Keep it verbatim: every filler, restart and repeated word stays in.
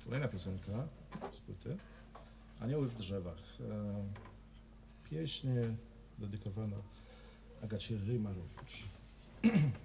Kolejna piosenka z płyty Anioły w drzewach. Pieśń dedykowana Agacie Rymarowicz.